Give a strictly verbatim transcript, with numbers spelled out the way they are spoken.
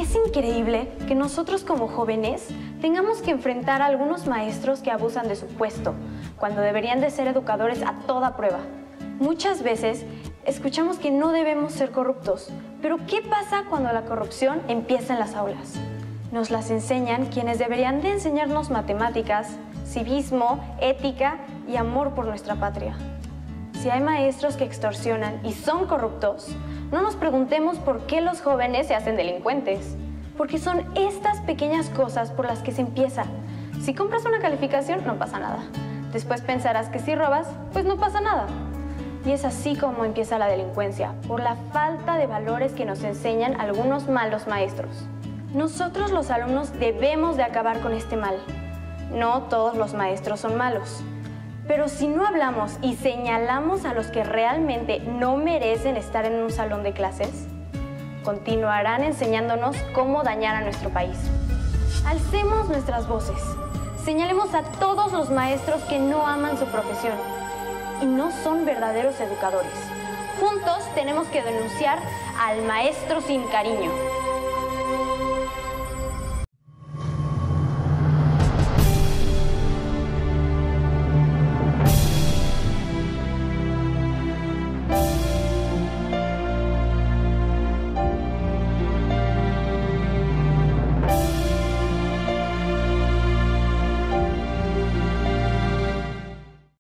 Es increíble que nosotros como jóvenes tengamos que enfrentar a algunos maestros que abusan de su puesto, cuando deberían de ser educadores a toda prueba. Muchas veces escuchamos que no debemos ser corruptos, pero ¿qué pasa cuando la corrupción empieza en las aulas? Nos las enseñan quienes deberían de enseñarnos matemáticas, civismo, ética y amor por nuestra patria. Si hay maestros que extorsionan y son corruptos, no nos preguntemos por qué los jóvenes se hacen delincuentes, porque son estas pequeñas cosas por las que se empieza. Si compras una calificación, no pasa nada. Después pensarás que si robas, pues no pasa nada. Y es así como empieza la delincuencia, por la falta de valores que nos enseñan algunos malos maestros. Nosotros los alumnos debemos de acabar con este mal. No todos los maestros son malos. Pero si no hablamos y señalamos a los que realmente no merecen estar en un salón de clases, continuarán enseñándonos cómo dañar a nuestro país. Alcemos nuestras voces. Señalemos a todos los maestros que no aman su profesión y no son verdaderos educadores. Juntos tenemos que denunciar al maestro sin cariño.